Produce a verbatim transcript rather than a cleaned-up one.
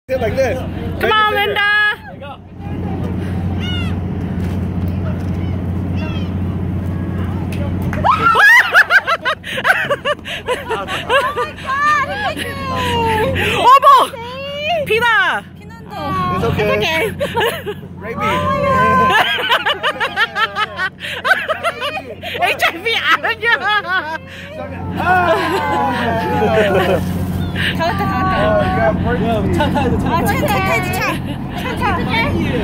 Sit like this. Come on, Linda. 어머! 피나! 피난다. It's okay. It's okay. Raby. 에이치아이브이 아니야. 다 왔다 다 왔다. 차 타야지 차. 아, 차 타야지 차.